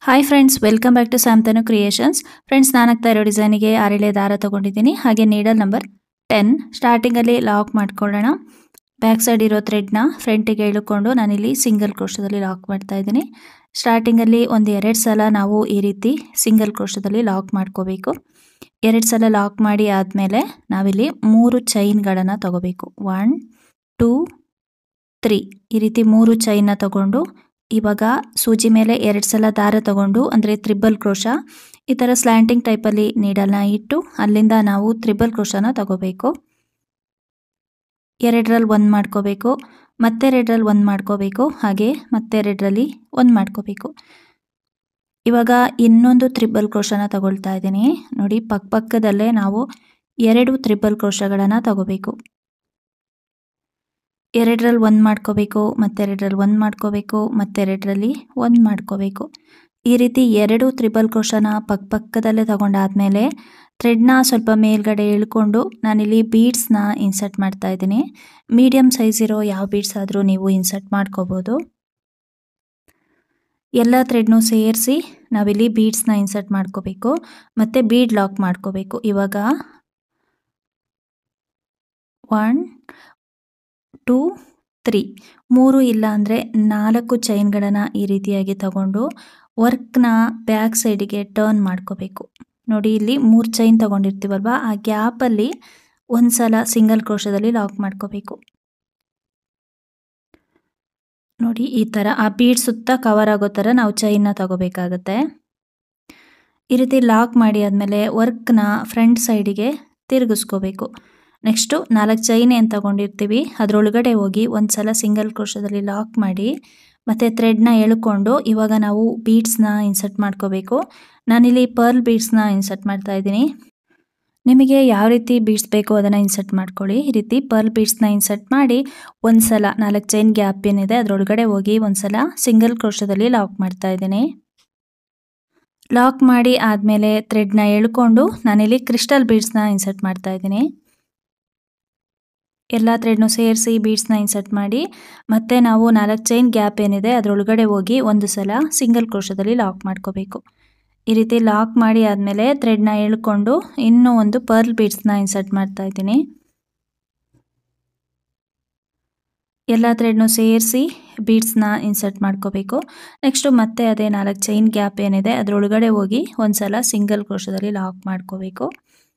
Hi friends, welcome back to Samtanu creations. Friends, ನಾನು ಆಗ್ತಾ ಇರೋ ಡಿಸೈನಿಗೆ 6 ದಾರ ತಗೊಂಡಿದ್ದೀನಿ. ಹಾಗೆ ನೀಡಲ್ ನಂಬರ್ 10 ಸ್ಟಾರ್ಟಿಂಗಲ್ಲಿ ಲಾಕ್ ಮಾಡ್ಕೊಳ್ಳೋಣ. ಬ್ಯಾಕ್ ಸೈಡ್ ಇರೋ ಥ್ರೆಡ್ನ ಫ್ರಂಟಿಗೆ ಎಳ್ಕೊಂಡು ನಾನಿಲ್ಲಿ ಸಿಂಗಲ್ ಕ್ರೋಶದಲ್ಲಿ ಲಾಕ್ ಮಾಡ್ತಾ ಇದ್ದೀನಿ. ಸ್ಟಾರ್ಟಿಂಗಲ್ಲಿ ಒಂದು 2 ಸಲ ನಾವು ಈ ರೀತಿ ಸಿಂಗಲ್ ಕ್ರೋಶದಲ್ಲಿ ಲಾಕ್ ಮಾಡ್ಕೋಬೇಕು. 2 ಸಲ ಲಾಕ್ ಮಾಡಿ ಆದಮೇಲೆ ನಾವಿಲ್ಲಿ 3 ಚೈನ್ಗಳನ್ನು ತಗೋಬೇಕು. 1 2 3 ಈ ರೀತಿ 3 ಚೈನ್ನ ತಗೊಂಡು ಇವಾಗ ಸೂಜಿ ಮೇಲೆ 2 ಸಲ ದಾರ ತಗೊಂಡು ಅಂದರೆ ತ್ರಿಬಲ್ ಕ್ರೋಶ ಈ ಥರ ಸ್ಲ್ಯಾಂಟಿಂಗ್ ಟೈಪಲ್ಲಿ ನೀಡಲ್ನ ಇಟ್ಟು ಅಲ್ಲಿಂದ ನಾವು ತ್ರಿಬಲ್ ಕ್ರೋಶನ ತಗೋಬೇಕು. 2ರಲ್ಲಿ 1 ಮಾಡ್ಕೋಬೇಕು, ಮತ್ತೆ 2ರಲ್ಲಿ 1 ಮಾಡ್ಕೋಬೇಕು, ಹಾಗೆ ಮತ್ತೆ 2ರಲ್ಲಿ 1 ಮಾಡ್ಕೋಬೇಕು. ಇವಾಗ ಇನ್ನೊಂದು ತ್ರಿಬಲ್ ಕ್ರೋಶನ ತಗೊಳ್ತಾ ಇದ್ದೀನಿ. ನೋಡಿ, ಪಕ್ಕದಲ್ಲೇ ನಾವು 2 ತ್ರಿಬಲ್ ಕ್ರೋಶಗಳನ್ನು ತಗೋಬೇಕು. 2ರಲ್ಲಿ 1 ಮಾಡ್ಕೋಬೇಕು, ಮತ್ತೆ 2ರಲ್ಲಿ 1 ಮಾಡ್ಕೋಬೇಕು, ಮತ್ತೆ 2ರಲ್ಲಿ 1 ಮಾಡ್ಕೋಬೇಕು. ಈ ರೀತಿ 2 ತ್ರಿಬಲ್ ಕ್ರೋಶನ ಪಕ್ಕದಲ್ಲೇ ತಗೊಂಡಾದ್ಮೇಲೆ ಥ್ರೆಡ್ನ ಸ್ವಲ್ಪ ಮೇಲ್ಗಡೆ ಎಳ್ಕೊಂಡು ನಾನಿಲ್ಲಿ ಬೀಡ್ಸ್ನ ಇನ್ಸರ್ಟ್ ಮಾಡ್ತಾ ಇದ್ದೀನಿ. ಮೀಡಿಯಮ್ ಸೈಜ್ ಇರೋ ಯಾವ ಬೀಡ್ಸ್ ಆದರೂ ನೀವು ಇನ್ಸರ್ಟ್ ಮಾಡ್ಕೋಬೋದು. ಎಲ್ಲ ಥ್ರೆಡ್ನು ಸೇರಿಸಿ ನಾವಿಲ್ಲಿ ಬೀಡ್ಸ್ನ ಇನ್ಸರ್ಟ್ ಮಾಡ್ಕೋಬೇಕು, ಮತ್ತು ಬೀಡ್ ಲಾಕ್ ಮಾಡ್ಕೋಬೇಕು. ಇವಾಗ 1 2 3 3 ಇಲ್ಲ ಅಂದರೆ 4 ಚೈನ್ಗಳನ್ನು ಈ ರೀತಿಯಾಗಿ ತಗೊಂಡು ವರ್ಕ್ನ ಬ್ಯಾಕ್ ಸೈಡಿಗೆ ಟರ್ನ್ ಮಾಡ್ಕೋಬೇಕು. ನೋಡಿ, ಇಲ್ಲಿ 3 ಚೈನ್ ತಗೊಂಡಿರ್ತೀವಲ್ವ, ಆ ಗ್ಯಾಪಲ್ಲಿ ಒಂದು ಸಲ ಸಿಂಗಲ್ ಕ್ರೋಶದಲ್ಲಿ ಲಾಕ್ ಮಾಡ್ಕೋಬೇಕು. ನೋಡಿ, ಈ ಥರ ಆ ಬೀಡ್ ಸುತ್ತ ಕವರ್ ಆಗೋ ಥರ ನಾವು ಚೈನ್ನ ತಗೋಬೇಕಾಗತ್ತೆ. ಈ ರೀತಿ ಲಾಕ್ ಮಾಡಿ ಆದಮೇಲೆ ವರ್ಕ್ನ ಫ್ರಂಟ್ ಸೈಡಿಗೆ ತಿರುಗಿಸ್ಕೋಬೇಕು. ನೆಕ್ಸ್ಟು 4 ಚೈನ್ ಏನು ತಗೊಂಡಿರ್ತೀವಿ ಅದರೊಳಗಡೆ ಹೋಗಿ ಒಂದು ಸಲ ಸಿಂಗಲ್ ಕ್ರೋಶದಲ್ಲಿ ಲಾಕ್ ಮಾಡಿ ಮತ್ತು ಥ್ರೆಡ್ನ ಎಳ್ಕೊಂಡು ಇವಾಗ ನಾವು ಬೀಡ್ಸ್ನ ಇನ್ಸರ್ಟ್ ಮಾಡ್ಕೋಬೇಕು. ನಾನಿಲ್ಲಿ ಪರ್ಲ್ ಬೀಡ್ಸ್ನ ಇನ್ಸರ್ಟ್ ಮಾಡ್ತಾ ಇದ್ದೀನಿ. ನಿಮಗೆ ಯಾವ ರೀತಿ ಬೀಡ್ಸ್ ಬೇಕೋ ಅದನ್ನು ಇನ್ಸರ್ಟ್ ಮಾಡ್ಕೊಳ್ಳಿ. ಈ ರೀತಿ ಪರ್ಲ್ ಬೀಡ್ಸ್ನ ಇನ್ಸರ್ಟ್ ಮಾಡಿ ಒಂದು ಸಲ 4 ಚೈನ್ ಗ್ಯಾಪ್ ಏನಿದೆ ಅದರೊಳಗಡೆ ಹೋಗಿ ಒಂದು ಸಲ ಸಿಂಗಲ್ ಕ್ರೋಶದಲ್ಲಿ ಲಾಕ್ ಮಾಡ್ತಾ ಇದ್ದೀನಿ. ಲಾಕ್ ಮಾಡಿ ಆದಮೇಲೆ ಥ್ರೆಡ್ನ ಎಳ್ಕೊಂಡು ನಾನಿಲ್ಲಿ ಕ್ರಿಸ್ಟಲ್ ಬೀಡ್ಸ್ನ ಇನ್ಸರ್ಟ್ ಮಾಡ್ತಾ ಇದ್ದೀನಿ. ಎಲ್ಲ ಥ್ರೆಡ್ನು ಸೇರಿಸಿ ಬೀಡ್ಸ್ನ ಇನ್ಸರ್ಟ್ ಮಾಡಿ ಮತ್ತೆ ನಾವು 4 ಚೈನ್ ಗ್ಯಾಪ್ ಏನಿದೆ ಅದರೊಳಗಡೆ ಹೋಗಿ ಒಂದು ಸಲ ಸಿಂಗಲ್ ಕ್ರೋಶದಲ್ಲಿ ಲಾಕ್ ಮಾಡ್ಕೋಬೇಕು. ಈ ರೀತಿ ಲಾಕ್ ಮಾಡಿ ಆದಮೇಲೆ ಥ್ರೆಡ್ನ ಎಳ್ಕೊಂಡು ಇನ್ನೂ ಒಂದು ಪರ್ಲ್ ಬೀಡ್ಸ್ನ ಇನ್ಸರ್ಟ್ ಮಾಡ್ತಾ ಇದ್ದೀನಿ. ಎಲ್ಲ ಥ್ರೆಡ್ನು ಸೇರಿಸಿ ಬೀಡ್ಸ್ನ ಇನ್ಸರ್ಟ್ ಮಾಡ್ಕೋಬೇಕು. ನೆಕ್ಸ್ಟು ಮತ್ತೆ ಅದೇ 4 ಚೈನ್ ಗ್ಯಾಪ್ ಏನಿದೆ ಅದರೊಳಗಡೆ ಹೋಗಿ ಒಂದು ಸಲ ಸಿಂಗಲ್ ಕ್ರೋಶದಲ್ಲಿ ಲಾಕ್ ಮಾಡ್ಕೋಬೇಕು.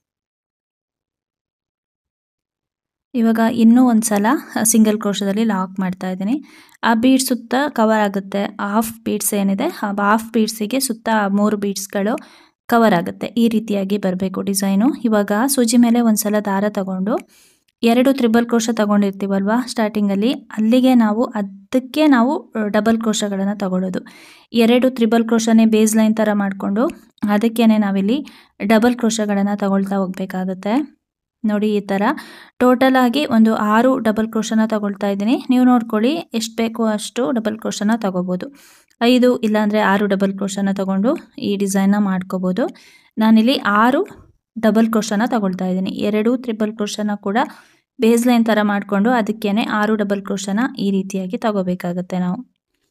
ಇವಾಗ ಇನ್ನೂ ಒಂದು ಸಲ ಸಿಂಗಲ್ ಕ್ರೋಶದಲ್ಲಿ ಲಾಕ್ ಮಾಡ್ತಾ ಇದ್ದೀನಿ. ಆ ಬೀಡ್ಸ್ ಸುತ್ತ ಕವರ್ ಆಗುತ್ತೆ. ಹಾಫ್ ಬೀಡ್ಸ್ ಏನಿದೆ ಆ ಹಾಫ್ ಬೀಡ್ಸಿಗೆ ಸುತ್ತ 3 ಬೀಡ್ಸ್ಗಳು ಕವರ್ ಆಗುತ್ತೆ. ಈ ರೀತಿಯಾಗಿ ಬರಬೇಕು ಡಿಸೈನು. ಇವಾಗ ಸೂಜಿ ಮೇಲೆ ಒಂದು ಸಲ ದಾರ ತಗೊಂಡು 2 ತ್ರಿಬಲ್ ಕ್ರೋಶ ತಗೊಂಡಿರ್ತೀವಲ್ವ ಸ್ಟಾರ್ಟಿಂಗಲ್ಲಿ, ಅಲ್ಲಿಗೆ ಅದಕ್ಕೆ ನಾವು ಡಬಲ್ ಕ್ರೋಶಗಳನ್ನು ತಗೊಳ್ಳೋದು. 2 ತ್ರಿಬಲ್ ಕ್ರೋಶನೇ ಬೇಸ್ ಲೈನ್ ಥರ ಮಾಡಿಕೊಂಡು ಅದಕ್ಕೇ ನಾವಿಲ್ಲಿ ಡಬಲ್ ಕ್ರೋಶಗಳನ್ನು ತಗೊಳ್ತಾ ಹೋಗಬೇಕಾಗತ್ತೆ. ನೋಡಿ, ಈ ಥರ ಟೋಟಲ್ ಆಗಿ ಒಂದು 6 ಡಬಲ್ ಕ್ರೋಶನ ತಗೊಳ್ತಾ ಇದ್ದೀನಿ. ನೀವು ನೋಡ್ಕೊಳ್ಳಿ, ಎಷ್ಟು ಬೇಕೋ ಅಷ್ಟು ಡಬಲ್ ಕ್ರೋಶನ ತಗೋಬೋದು. 5 ಇಲ್ಲಾಂದರೆ 6 ಡಬಲ್ ಕ್ರೋಶನ ತಗೊಂಡು ಈ ಡಿಸೈನ್ನ ಮಾಡ್ಕೋಬೋದು. ನಾನಿಲ್ಲಿ 6 ಡಬಲ್ ಕ್ರೋಶನ ತಗೊಳ್ತಾ ಇದ್ದೀನಿ. 2 ತ್ರಿಬಲ್ ಕ್ರೋಶನ ಕೂಡ ಬೇಸ್ ಲೈನ್ ಥರ ಮಾಡಿಕೊಂಡು ಅದಕ್ಕೇ 6 ಡಬಲ್ ಕ್ರೋಶನ ಈ ರೀತಿಯಾಗಿ ತಗೋಬೇಕಾಗತ್ತೆ ನಾವು.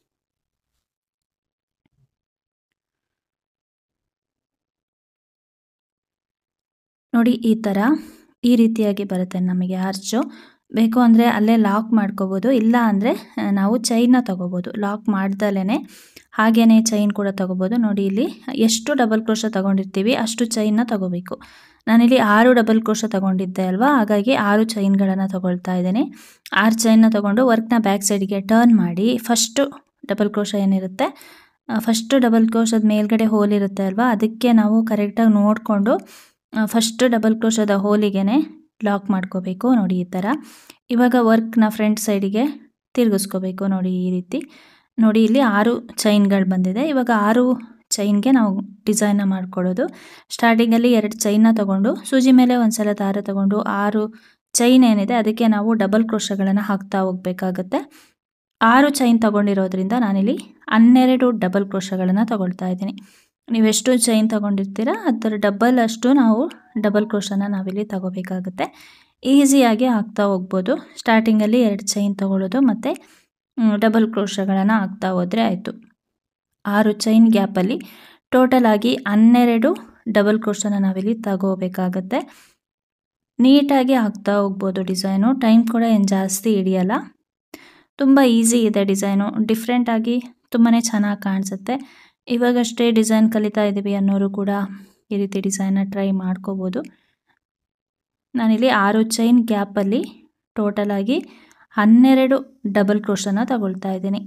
ನೋಡಿ, ಈ ರೀತಿಯಾಗಿ ಬರುತ್ತೆ ನಮಗೆ ಆರ್ಚು. ಬೇಕು ಅಂದರೆ ಅಲ್ಲೇ ಲಾಕ್ ಮಾಡ್ಕೋಬೋದು, ಇಲ್ಲ ಅಂದರೆ ನಾವು ಚೈನ್ನ ತಗೋಬೋದು. ಲಾಕ್ ಮಾಡ್ದಲೇ ಹಾಗೇ ಚೈನ್ ಕೂಡ ತಗೋಬೋದು. ನೋಡಿ, ಇಲ್ಲಿ ಎಷ್ಟು ಡಬಲ್ ಕ್ರೋಶ ತಗೊಂಡಿರ್ತೀವಿ ಅಷ್ಟು ಚೈನ್ನ ತಗೋಬೇಕು. ನಾನಿಲ್ಲಿ 6 ಡಬಲ್ ಕ್ರೋಶ ತಗೊಂಡಿದ್ದೆ ಅಲ್ವಾ, ಹಾಗಾಗಿ 6 ಚೈನ್ಗಳನ್ನು ತಗೊಳ್ತಾ ಇದ್ದೀನಿ. 6 ಚೈನ್ನ ತಗೊಂಡು ವರ್ಕ್ನ ಬ್ಯಾಕ್ ಸೈಡಿಗೆ ಟರ್ನ್ ಮಾಡಿ ಫಸ್ಟು ಡಬಲ್ ಕ್ರೋಶ ಏನಿರುತ್ತೆ ಫಸ್ಟು ಡಬಲ್ ಕ್ರೋಶದ ಮೇಲ್ಗಡೆ ಹೋಲ್ ಇರುತ್ತೆ ಅಲ್ವಾ, ಅದಕ್ಕೆ ನಾವು ಕರೆಕ್ಟಾಗಿ ನೋಡಿಕೊಂಡು ಫಸ್ಟ್ ಡಬಲ್ ಕ್ರೋಶದ ಹೋಲಿಗೆ ಲಾಕ್ ಮಾಡ್ಕೋಬೇಕು. ನೋಡಿ, ಈ ಥರ. ಇವಾಗ ವರ್ಕ್ನ ಫ್ರಂಟ್ ಸೈಡಿಗೆ ತಿರುಗಿಸ್ಕೋಬೇಕು. ನೋಡಿ, ಈ ರೀತಿ. ನೋಡಿ, ಇಲ್ಲಿ 6 ಚೈನ್ಗಳು ಬಂದಿದೆ. ಇವಾಗ 6 ಚೈನ್ಗೆ ನಾವು ಡಿಸೈನ್ನ ಮಾಡ್ಕೊಳ್ಳೋದು. ಸ್ಟಾರ್ಟಿಂಗಲ್ಲಿ 2 ಚೈನ್ನ ತಗೊಂಡು ಸೂಜಿ ಮೇಲೆ ಒಂದು ಸಲ ದಾರ ತಗೊಂಡು 6 ಚೈನ್ ಏನಿದೆ ಅದಕ್ಕೆ ನಾವು ಡಬಲ್ ಕ್ರೋಶಗಳನ್ನು ಹಾಕ್ತಾ ಹೋಗಬೇಕಾಗತ್ತೆ. 6 ಚೈನ್ ತಗೊಂಡಿರೋದ್ರಿಂದ ನಾನಿಲ್ಲಿ 12 ಡಬಲ್ ಕ್ರೋಶಗಳನ್ನು ತಗೊಳ್ತಾ ಇದ್ದೀನಿ. ನೀವೆಷ್ಟು ಚೈನ್ ತಗೊಂಡಿರ್ತೀರ ಅದರ ಡಬಲ್ ಅಷ್ಟು ನಾವು ಡಬಲ್ ಕ್ರೋಶನ ನಾವಿಲ್ಲಿ ತಗೋಬೇಕಾಗುತ್ತೆ. ಈಸಿಯಾಗಿ ಹಾಕ್ತಾ ಹೋಗ್ಬೋದು. ಸ್ಟಾರ್ಟಿಂಗಲ್ಲಿ 2 ಚೈನ್ ತಗೊಳ್ಳೋದು ಮತ್ತು ಡಬಲ್ ಕ್ರೋಶಗಳನ್ನು ಹಾಕ್ತಾ ಹೋದರೆ ಆಯಿತು. 6 ಚೈನ್ ಗ್ಯಾಪಲ್ಲಿ ಟೋಟಲ್ ಆಗಿ 12 ಡಬಲ್ ಕ್ರೋಶನ ನಾವಿಲ್ಲಿ ತಗೋಬೇಕಾಗತ್ತೆ. ನೀಟಾಗಿ ಹಾಕ್ತಾ ಹೋಗ್ಬೋದು ಡಿಸೈನು. ಟೈಮ್ ಕೂಡ ಏನು ಜಾಸ್ತಿ ಹಿಡಿಯಲ್ಲ. ತುಂಬ ಈಸಿ ಇದೆ ಡಿಸೈನು. ಡಿಫ್ರೆಂಟಾಗಿ ತುಂಬಾ ಚೆನ್ನಾಗಿ ಕಾಣಿಸುತ್ತೆ. ಇವಾಗಷ್ಟೇ ಡಿಸೈನ್ ಕಲಿತಾ ಇದ್ದೀವಿ ಅನ್ನೋರು ಕೂಡ ಈ ರೀತಿ ಡಿಸೈನ್ನ ಟ್ರೈ ಮಾಡ್ಕೋಬೋದು. ನಾನಿಲ್ಲಿ 6 ಚೈನ್ ಗ್ಯಾಪಲ್ಲಿ ಟೋಟಲ್ ಆಗಿ 12 ಡಬಲ್ ಕ್ರೋಶನ ತಗೊಳ್ತಾ ಇದ್ದೀನಿ.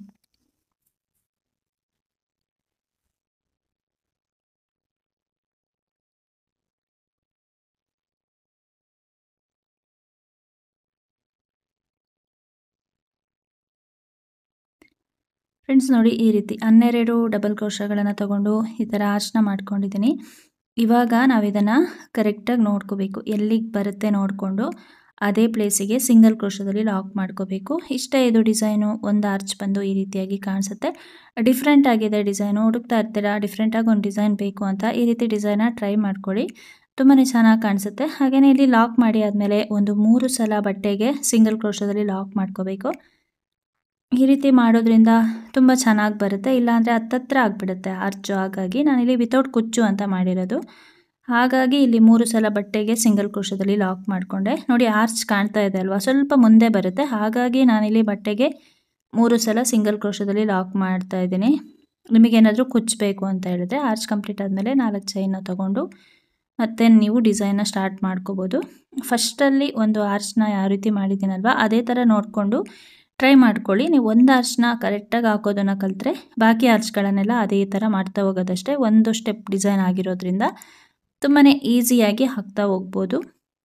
ಫ್ರೆಂಡ್ಸ್ ನೋಡಿ, ಈ ರೀತಿ 12 ಡಬಲ್ ಕ್ರೋಶಗಳನ್ನು ತಗೊಂಡು ಈ ಥರ ಆರ್ಚ್ನ ಮಾಡ್ಕೊಂಡಿದ್ದೀನಿ. ಇವಾಗ ನಾವು ಇದನ್ನು ಕರೆಕ್ಟಾಗಿ ನೋಡ್ಕೋಬೇಕು. ಎಲ್ಲಿಗೆ ಬರುತ್ತೆ ನೋಡಿಕೊಂಡು ಅದೇ ಪ್ಲೇಸಿಗೆ ಸಿಂಗಲ್ ಕ್ರೋಶದಲ್ಲಿ ಲಾಕ್ ಮಾಡ್ಕೋಬೇಕು. ಇಷ್ಟೇ ಇದು ಡಿಸೈನು. ಒಂದು ಆರ್ಚ್ ಬಂದು ಈ ರೀತಿಯಾಗಿ ಕಾಣಿಸುತ್ತೆ. ಡಿಫ್ರೆಂಟ್ ಆಗಿದೆ ಡಿಸೈನು. ಹುಡುಕ್ತಾ ಇರ್ತೀರಾ ಡಿಫ್ರೆಂಟಾಗಿ ಒಂದು ಡಿಸೈನ್ ಬೇಕು ಅಂತ, ಈ ರೀತಿ ಡಿಸೈನ್ನ ಟ್ರೈ ಮಾಡ್ಕೊಳ್ಳಿ. ತುಂಬಾ ಚೆನ್ನಾಗಿ ಕಾಣಿಸುತ್ತೆ. ಹಾಗೆಯೇ ಇಲ್ಲಿ ಲಾಕ್ ಮಾಡಿ ಆದಮೇಲೆ ಒಂದು 3 ಸಲ ಬಟ್ಟೆಗೆ ಸಿಂಗಲ್ ಕ್ರೋಶದಲ್ಲಿ ಲಾಕ್ ಮಾಡ್ಕೋಬೇಕು. ಈ ರೀತಿ ಮಾಡೋದ್ರಿಂದ ತುಂಬ ಚೆನ್ನಾಗಿ ಬರುತ್ತೆ. ಇಲ್ಲಾಂದರೆ ಹತ್ತತ್ರ ಆಗಿಬಿಡುತ್ತೆ ಆರ್ಚು. ಹಾಗಾಗಿ ನಾನಿಲ್ಲಿ ವಿತೌಟ್ ಕುಚ್ಚು ಅಂತ ಮಾಡಿರೋದು. ಹಾಗಾಗಿ ಇಲ್ಲಿ 3 ಸಲ ಬಟ್ಟೆಗೆ ಸಿಂಗಲ್ ಕ್ರೋಶದಲ್ಲಿ ಲಾಕ್ ಮಾಡಿಕೊಂಡೆ. ನೋಡಿ ಆರ್ಚ್ ಕಾಣ್ತಾ ಇದೆ ಅಲ್ವಾ, ಸ್ವಲ್ಪ ಮುಂದೆ ಬರುತ್ತೆ. ಹಾಗಾಗಿ ನಾನಿಲ್ಲಿ ಬಟ್ಟೆಗೆ 3 ಸಲ ಸಿಂಗಲ್ ಕ್ರೋಶದಲ್ಲಿ ಲಾಕ್ ಮಾಡ್ತಾ ಇದ್ದೀನಿ. ನಿಮಗೇನಾದರೂ ಕುಚ್ಚಬೇಕು ಅಂತ ಹೇಳಿದ್ರೆ ಆರ್ಚ್ ಕಂಪ್ಲೀಟ್ ಆದಮೇಲೆ 4 ಚೈನ್ನ ತೊಗೊಂಡು ಮತ್ತೆ ನೀವು ಡಿಸೈನ್ನ ಸ್ಟಾರ್ಟ್ ಮಾಡ್ಕೋಬೋದು. ಫಸ್ಟಲ್ಲಿ ಒಂದು ಆರ್ಚ್ನ ಯಾವ ರೀತಿ ಮಾಡಿದ್ದೀನಲ್ವ ಅದೇ ಥರ ನೋಡಿಕೊಂಡು ಟ್ರೈ ಮಾಡ್ಕೊಳ್ಳಿ. ನೀವು ಒಂದು ಆರ್ಚ್ನ ಕರೆಕ್ಟಾಗಿ ಹಾಕೋದನ್ನು ಕಲಿತ್ರೆ ಬಾಕಿ ಆರ್ಚ್ಗಳನ್ನೆಲ್ಲ ಅದೇ ಥರ ಮಾಡ್ತಾ ಹೋಗೋದಷ್ಟೇ. ಒಂದು ಸ್ಟೆಪ್ ಡಿಸೈನ್ ಆಗಿರೋದ್ರಿಂದ ತುಂಬಾ ಈಸಿಯಾಗಿ ಹಾಕ್ತಾ ಹೋಗ್ಬೋದು.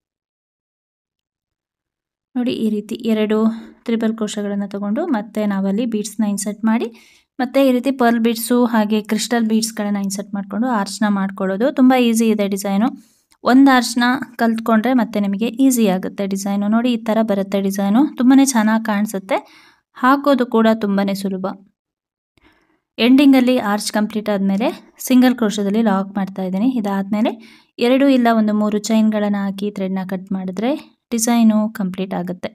ನೋಡಿ ಈ ರೀತಿ 2 ತ್ರಿಬಲ್ ಕ್ರೋಶಗಳನ್ನು ತಗೊಂಡು ಮತ್ತೆ ನಾವಲ್ಲಿ ಬೀಡ್ಸ್ನ ಇನ್ಸರ್ಟ್ ಮಾಡಿ ಮತ್ತೆ ಈ ರೀತಿ ಪರ್ಲ್ ಬೀಡ್ಸು ಹಾಗೆ ಕ್ರಿಸ್ಟಲ್ ಬೀಡ್ಸ್ಗಳನ್ನು ಇನ್ಸರ್ಟ್ ಮಾಡಿಕೊಂಡು ಆರ್ಚ್ನ ಮಾಡ್ಕೊಳ್ಳೋದು. ತುಂಬ ಈಸಿ ಇದೆ ಡಿಸೈನು. ಒಂದು ಆರ್ಚ್ನ ಕಲ್ತ್ಕೊಂಡ್ರೆ ಮತ್ತೆ ನಿಮಗೆ ಈಸಿ ಆಗುತ್ತೆ ಡಿಸೈನು. ನೋಡಿ ಈ ಥರ ಬರುತ್ತೆ ಡಿಸೈನು. ತುಂಬಾ ಚೆನ್ನಾಗಿ ಕಾಣಿಸುತ್ತೆ. ಹಾಕೋದು ಕೂಡ ತುಂಬಾ ಸುಲಭ. ಎಂಡಿಂಗಲ್ಲಿ ಆರ್ಚ್ ಕಂಪ್ಲೀಟ್ ಆದಮೇಲೆ ಸಿಂಗಲ್ ಕ್ರೋಶದಲ್ಲಿ ಲಾಕ್ ಮಾಡ್ತಾ ಇದ್ದೀನಿ. ಇದಾದಮೇಲೆ 2 ಇಲ್ಲ ಒಂದು 3 ಚೈನ್ಗಳನ್ನು ಹಾಕಿ ಥ್ರೆಡ್ನ ಕಟ್ ಮಾಡಿದ್ರೆ ಡಿಸೈನು ಕಂಪ್ಲೀಟ್ ಆಗುತ್ತೆ.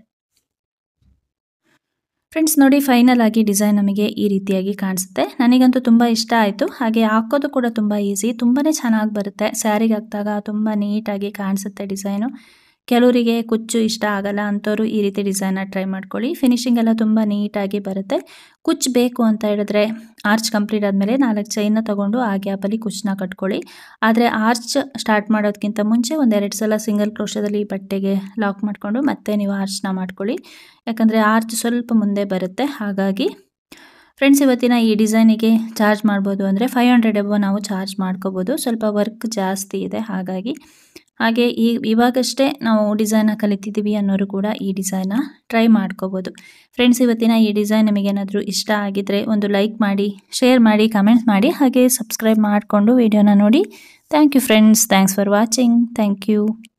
ಫ್ರೆಂಡ್ಸ್ ನೋಡಿ, ಫೈನಲ್ ಆಗಿ ಡಿಸೈನ್ ನಮಗೆ ಈ ರೀತಿಯಾಗಿ ಕಾಣಿಸುತ್ತೆ. ನನಗಂತೂ ತುಂಬ ಇಷ್ಟ ಆಯಿತು. ಹಾಗೆ ಹಾಕೋದು ಕೂಡ ತುಂಬ ಈಸಿ, ತುಂಬಾ ಚೆನ್ನಾಗಿ ಬರುತ್ತೆ. ಸ್ಯಾರಿಗೆ ಹಾಕಿದಾಗ ತುಂಬ ನೀಟಾಗಿ ಕಾಣಿಸುತ್ತೆ ಡಿಸೈನು. ಕೆಲವರಿಗೆ ಕುಚ್ಚು ಇಷ್ಟ ಆಗಲ್ಲ ಅಂಥವ್ರು ಈ ರೀತಿ ಡಿಸೈನ್ನ ಟ್ರೈ ಮಾಡ್ಕೊಳ್ಳಿ. ಫಿನಿಶಿಂಗ್ ಎಲ್ಲ ತುಂಬ ನೀಟಾಗಿ ಬರುತ್ತೆ. ಕುಚ್ಚು ಬೇಕು ಅಂತ ಹೇಳಿದ್ರೆ ಆರ್ಚ್ ಕಂಪ್ಲೀಟ್ ಆದಮೇಲೆ 4 ಚೈನ್ನ ತೊಗೊಂಡು ಆ ಗ್ಯಾಪಲ್ಲಿ ಕುಚ್ಚನ್ನ ಕಟ್ಕೊಳ್ಳಿ. ಆದರೆ ಆರ್ಚ್ ಸ್ಟಾರ್ಟ್ ಮಾಡೋದಕ್ಕಿಂತ ಮುಂಚೆ 1-2 ಸಲ ಸಿಂಗಲ್ ಕ್ರೋಶದಲ್ಲಿ ಬಟ್ಟೆಗೆ ಲಾಕ್ ಮಾಡಿಕೊಂಡು ಮತ್ತೆ ನೀವು ಆರ್ಚ್ನ ಮಾಡ್ಕೊಳ್ಳಿ. ಯಾಕಂದರೆ ಆರ್ಚ್ ಸ್ವಲ್ಪ ಮುಂದೆ ಬರುತ್ತೆ. ಹಾಗಾಗಿ ಫ್ರೆಂಡ್ಸ್ ಇವತ್ತಿನ ಈ ಡಿಸೈನಿಗೆ ಚಾರ್ಜ್ ಮಾಡ್ಬೋದು ಅಂದರೆ 500 ಎಬೋ ನಾವು ಚಾರ್ಜ್ ಮಾಡ್ಕೋಬೋದು. ಸ್ವಲ್ಪ ವರ್ಕ್ ಜಾಸ್ತಿ ಇದೆ ಹಾಗಾಗಿ. ಹಾಗೆ ಇವಾಗಷ್ಟೇ ನಾವು ಡಿಸೈನ್ನ ಕಲಿತಿದ್ದೀವಿ ಅನ್ನೋರು ಕೂಡ ಈ ಡಿಸೈನ್ನ ಟ್ರೈ ಮಾಡ್ಕೋಬೋದು. ಫ್ರೆಂಡ್ಸ್ ಇವತ್ತಿನ ಈ ಡಿಸೈನ್ ನಿಮಗೇನಾದರೂ ಇಷ್ಟ ಆಗಿದ್ದರೆ ಒಂದು ಲೈಕ್ ಮಾಡಿ, ಶೇರ್ ಮಾಡಿ, ಕಮೆಂಟ್ ಮಾಡಿ, ಹಾಗೆ ಸಬ್ಸ್ಕ್ರೈಬ್ ಮಾಡಿಕೊಂಡು ವಿಡಿಯೋನ ನೋಡಿ. Thank you friends. Thanks for watching. Thank you.